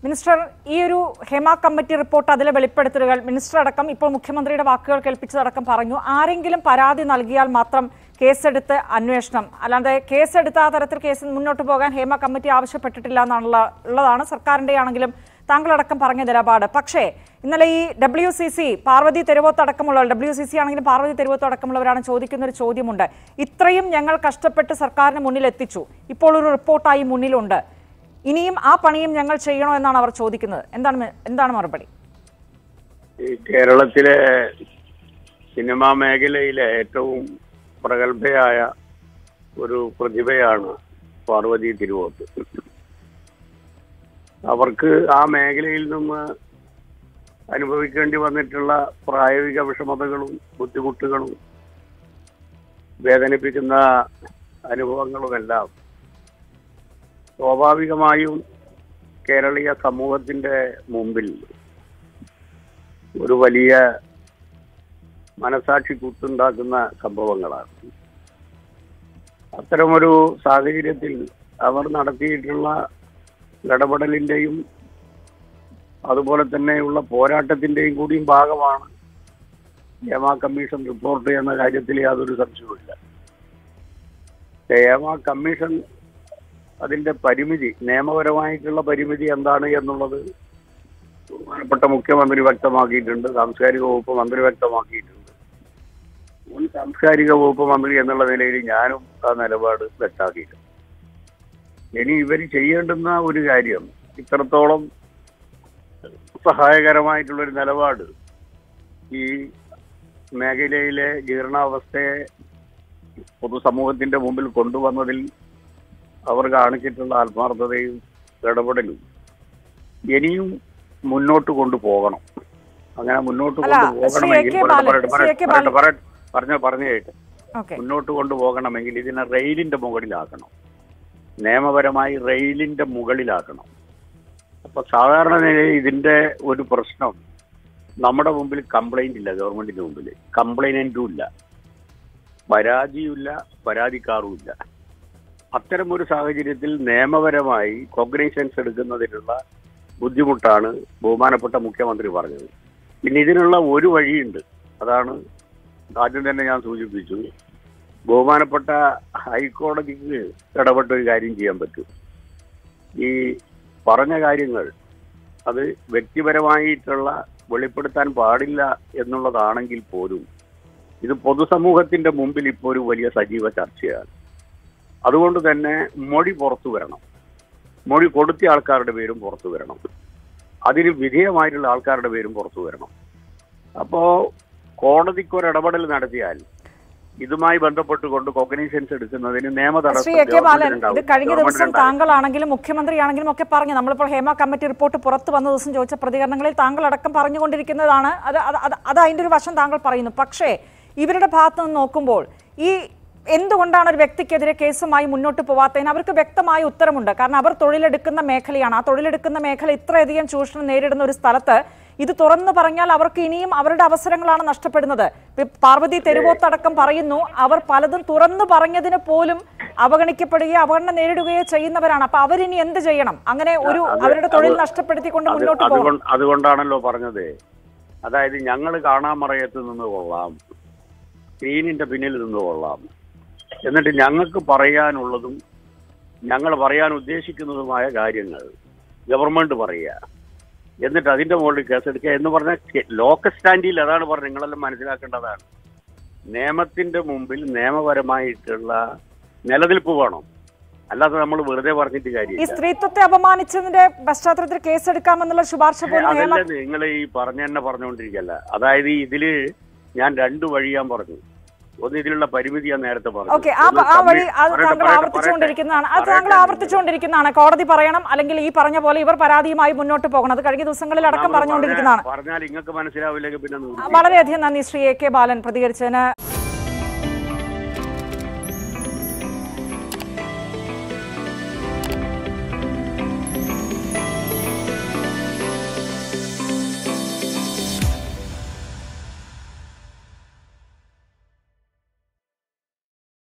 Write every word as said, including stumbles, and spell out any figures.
Minister, ഈ ഒരു Hema committee report, അതിലെ വെളിപ്പെടുത്തലുകൾ മിനിസ്റ്റർ അടക്കം ഇപ്പോൾ മുഖ്യമന്ത്രിയുടെ വാക്കുകൾ കേൾപ്പിച്ചതടക്കം പറഞ്ഞു, ആരെങ്കിലും പരാതി നൽകിയാൽ മാത്രം കേസെടുത്ത് അന്വേഷണം, അല്ലാതെ കേസെടുത്ത ആ തരത്തിൽ കേസ് മുന്നോട്ട് പോകാൻ ഹേമ കമ്മിറ്റി ആവശ്യപ്പെട്ടിട്ടില്ല എന്നുള്ള ഉള്ളതാണ് സർക്കാരിന്റെ ആണെങ്കിലും താങ്കളടക്കം പറഞ്ഞ നിലപാട്. പക്ഷേ ഇന്നലെ ഈ ഡബ്ല്യു സി സി പാർവതി തെരുവോത്തടക്കമുള്ളവർ, ഡബ്ല്യു സി സി ആണെങ്കിലും പാർവതി തെരുവോത്തടക്കമുള്ളവരാണ് ചോദിക്കുന്ന ഒരു ചോദ്യമുണ്ട്. ഇത്രയും ഞങ്ങൾ കഷ്ടപ്പെട്ട് സർക്കാരിന് മുന്നിൽ എത്തിച്ചു, ഇപ്പോൾ ഒരു റിപ്പോർട്ടായി മുന്നിലുണ്ട്, ഇനിയും ആ പണിയും ഞങ്ങൾ ചെയ്യണോ എന്നാണ് അവർ ചോദിക്കുന്നത്. എന്താണ് എന്താണ് മറുപടി? കേരളത്തിലെ സിനിമാ മേഖലയിലെ ഏറ്റവും പ്രഗത്ഭയായ ഒരു പ്രതിഭയാണ് പാർവതി തിരുവോത്ത്. അവർക്ക് ആ മേഖലയിൽ നിന്ന് അനുഭവിക്കേണ്ടി വന്നിട്ടുള്ള പ്രായോഗിക വിഷമതകളും ബുദ്ധിമുട്ടുകളും വേദനിപ്പിക്കുന്ന അനുഭവങ്ങളുമെല്ലാം സ്വാഭാവികമായും കേരളീയ സമൂഹത്തിന്റെ മുമ്പിൽ ഒരു വലിയ മനസാക്ഷി കുത്തുണ്ടാക്കുന്ന സംഭവങ്ങളാണ്. അത്തരമൊരു സാഹചര്യത്തിൽ അവർ നടത്തിയിട്ടുള്ള ഇടപെടലിന്റെയും അതുപോലെ തന്നെയുള്ള പോരാട്ടത്തിന്റെയും കൂടിയും ഭാഗമാണ് ഹേമ കമ്മീഷൻ റിപ്പോർട്ട് എന്ന കാര്യത്തിൽ യാതൊരു സംശയവുമില്ല. ഹേമ കമ്മീഷൻ അതിന്റെ പരിമിതി, നിയമപരമായിട്ടുള്ള പരിമിതി എന്താണ് എന്നുള്ളത് ബഹുമാനപ്പെട്ട മുഖ്യമന്ത്രി വ്യക്തമാക്കിയിട്ടുണ്ട്, സാംസ്കാരിക വകുപ്പ് മന്ത്രി വ്യക്തമാക്കിയിട്ടുണ്ട്. മുൻ സാംസ്കാരിക വകുപ്പ് മന്ത്രി എന്നുള്ള നിലയിൽ ഞാനും ആ നിലപാട് വ്യക്തമാക്കിയിട്ടുണ്ട്. ഇനി ഇവർ ചെയ്യേണ്ടുന്ന ഒരു കാര്യം, ഇത്രത്തോളം സഹായകരമായിട്ടുള്ളൊരു നിലപാട് ഈ മേഖലയിലെ ജീർണാവസ്ഥയെ പൊതുസമൂഹത്തിന്റെ മുമ്പിൽ കൊണ്ടുവന്നതിൽ അവർ കാണിച്ചിട്ടുള്ള ആത്മാർത്ഥതയും ഇടപെടലും ഇനിയും മുന്നോട്ട് കൊണ്ടുപോകണം. അങ്ങനെ മുന്നോട്ട് കൊണ്ടുപോകണമെങ്കിൽ പറഞ്ഞ പറഞ്ഞു കേട്ട് മുന്നോട്ട് കൊണ്ടുപോകണമെങ്കിൽ ഇതിനെ റെയിലിന്റെ മുകളിലാക്കണം, നിയമപരമായി റെയിലിന്റെ മുകളിലാക്കണം. അപ്പൊ സാധാരണ നിലയിൽ ഇതിന്റെ ഒരു പ്രശ്നം, നമ്മുടെ മുമ്പിൽ കംപ്ലൈന്റ് ഇല്ല, ഗവൺമെന്റിന്റെ മുമ്പിൽ കംപ്ലൈന്റും ഇല്ല, പരാതിയുമില്ല, പരാതിക്കാറുമില്ല. അത്തരമൊരു സാഹചര്യത്തിൽ നിയമപരമായി കോഗ്നിസൻസ് എടുക്കുന്നതിനുള്ള ബുദ്ധിമുട്ടാണ് ബഹുമാനപ്പെട്ട മുഖ്യമന്ത്രി പറഞ്ഞത്. പിന്നെ ഇതിനുള്ള ഒരു വഴിയുണ്ട്, അതാണ് ആദ്യം തന്നെ ഞാൻ സൂചിപ്പിച്ചു. ബഹുമാനപ്പെട്ട ഹൈക്കോടതിക്ക് ഇടപെട്ട ഒരു കാര്യം ചെയ്യാൻ പറ്റും. ഈ പറഞ്ഞ കാര്യങ്ങൾ അത് വ്യക്തിപരമായിട്ടുള്ള വെളിപ്പെടുത്താൻ പാടില്ല എന്നുള്ളതാണെങ്കിൽ പോലും ഇത് പൊതുസമൂഹത്തിന്റെ മുമ്പിൽ ഇപ്പോൾ ഒരു വലിയ സജീവ ചർച്ചയാണ്. അതുകൊണ്ട് തന്നെ മൊഴി പുറത്തു വരണം, മൊഴി കൊടുത്ത ആൾക്കാരുടെ പേരും പുറത്തു വരണം, അതിന് വിധേയമായിട്ടുള്ള ആൾക്കാരുടെ പേരും പുറത്തു വരണം. അപ്പോ കോടതിക്കൊരു ഇടപെടൽ നടത്തിയാൽ ഇതുമായി ബന്ധപ്പെട്ടുകൊണ്ട് കോഗ്നിസൻസ് എടുക്കുന്നതിന് നിയമ തടസ്സം. ഇത് കഴിഞ്ഞ ദിവസം താങ്കളാണെങ്കിലും മുഖ്യമന്ത്രിയാണെങ്കിലും ഒക്കെ പറഞ്ഞു, നമ്മളിപ്പോൾ ഹേമ കമ്മിറ്റി റിപ്പോർട്ട് പുറത്തു വന്ന ദിവസം ചോദിച്ച പ്രതികരണങ്ങളിൽ താങ്കൾ അടക്കം പറഞ്ഞുകൊണ്ടിരിക്കുന്നതാണ്. അത് അത് അതിന്റെ ഒരു വശം താങ്കൾ പറയുന്നു. പക്ഷേ ഇവരുടെ ഭാഗത്ത് നിന്ന് നോക്കുമ്പോൾ ഈ എന്തുകൊണ്ടാണ് ഒരു വ്യക്തിക്കെതിരെ കേസുമായി മുന്നോട്ട് പോവാത്തതിന് അവർക്ക് വ്യക്തമായ ഉത്തരമുണ്ട്. കാരണം അവർ തൊഴിലെടുക്കുന്ന മേഖലയാണ്. ആ തൊഴിലെടുക്കുന്ന മേഖല ഇത്രയധികം ചൂഷണം നേരിടുന്ന ഒരു സ്ഥലത്ത് ഇത് തുറന്നു പറഞ്ഞാൽ അവർക്ക് ഇനിയും അവരുടെ അവസരങ്ങളാണ് നഷ്ടപ്പെടുന്നത്. പാർവതി തെരുവോത്തടക്കം പറയുന്നു, അവർ പലതും തുറന്നു പറഞ്ഞതിന് പോലും അവഗണിക്കപ്പെടുകയോ അവഗണന നേരിടുകയോ ചെയ്യുന്നവരാണ്. അപ്പൊ അവരിനി എന്ത് ചെയ്യണം? അങ്ങനെ ഒരു അവരുടെ തൊഴിൽ നഷ്ടപ്പെടുത്തിക്കൊണ്ട് മുന്നോട്ട് പോകും. അതുകൊണ്ടാണല്ലോ പറഞ്ഞത്, അതായത് ഞങ്ങൾ കാണാമറയത്ത് നിന്ന് കൊള്ളാം, സ്ക്രീനിന്റെ പിന്നിൽ നിന്ന് കൊള്ളാം, എന്നിട്ട് ഞങ്ങൾക്ക് പറയാനുള്ളതും ഞങ്ങൾ പറയാൻ ഉദ്ദേശിക്കുന്നതുമായ കാര്യങ്ങൾ ഗവൺമെന്റ് പറയുക, എന്നിട്ട് അതിന്റെ മുകളിൽ കേസെടുക്കുക എന്ന് പറഞ്ഞാൽ ലോക്കൽ സ്റ്റാൻഡിൽ അതാണ് പറഞ്ഞത്. നിങ്ങളെല്ലാം മനസ്സിലാക്കേണ്ടതാണ്, നിയമത്തിന്റെ മുമ്പിൽ നിയമപരമായിട്ടുള്ള നിലനിൽപ്പ് വേണം, അല്ലാതെ നമ്മൾ വെറുതെ പറഞ്ഞിട്ട് കാര്യം. ഈ സ്ത്രീത്വത്തെ അപമാനിച്ചതിന്റെ പശ്ചാത്തലത്തിൽ കേസെടുക്കാമെന്നുള്ള ശുപാർശ അതല്ല നിങ്ങൾ ഈ പറഞ്ഞ തന്നെ പറഞ്ഞുകൊണ്ടിരിക്കല്ല. അതായത് ഇതില് ഞാൻ രണ്ടു വഴി ഞാൻ പറഞ്ഞു. ഒന്ന്, ഇതിലുള്ള പരിമിതി ഞാൻ നേരത്തെ പറഞ്ഞു. ആവർത്തിച്ചുകൊണ്ടിരിക്കുന്നതാണ് അത് താങ്കൾ ആവർത്തിച്ചുകൊണ്ടിരിക്കുന്നതാണ് കോടതി പറയണം, അല്ലെങ്കിൽ ഈ പറഞ്ഞ പോലെ ഇവർ പരാതിയുമായി മുന്നോട്ട് പോകണം. അത് കഴിഞ്ഞ ദിവസങ്ങളിൽ അടക്കം പറഞ്ഞുകൊണ്ടിരിക്കുന്നതാണ്. പറഞ്ഞാൽ നിങ്ങൾക്ക് മനസ്സിലാവില്ലെങ്കിൽ പിന്നെ വളരെയധികം നന്ദി ശ്രീ എ കെ ബാലൻ പ്രതികരിച്ചതിന്.